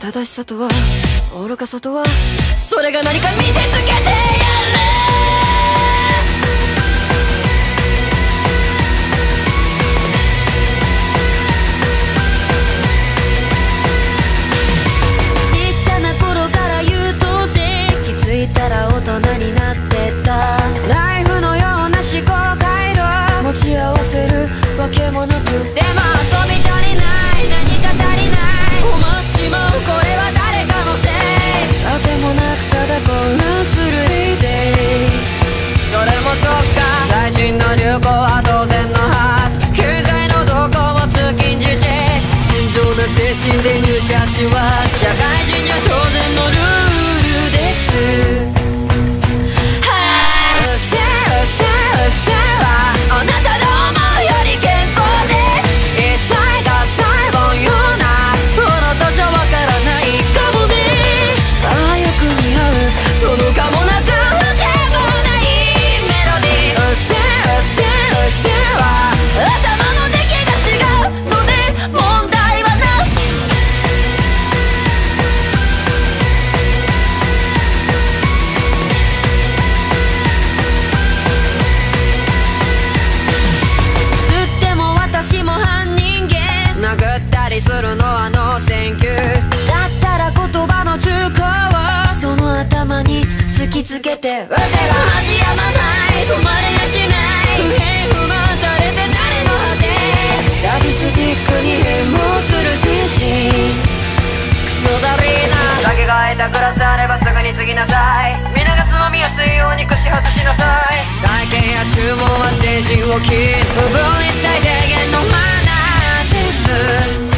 正しさとは愚かさとは、それが何か見せつけてやる。大人になってったライフのような思考回路持ち合わせるわけもなく、でも遊び足りない何か足りない困っちまう、これは誰かのせい。あてもなくただ混乱するデイデイ、それもそっか、最新の流行は当然の把握、経済の動向も通勤時チェック、純情な精神で入社しは社会人には当然のルールです。あなたが思うより健康です。一切が最後ようなあなたじゃわからないかもね。ああよく似合うそのかもなく不けもないメロディー、うっせえは頭の出来が違うので問題はなし。私も半人間殴ったりするのはノーセンキューだったら言葉の中古をその頭に突きつけて、腕が味やまない止まれやしない不平不満垂れて誰の果て、サディスティックに変貌する精神クソだりーな。酒が空いたグラスあればすぐに継ぎなさい、皆がつまみやすいように串外しなさい。体験や注文は精神を切る不分率最低限のマナーです。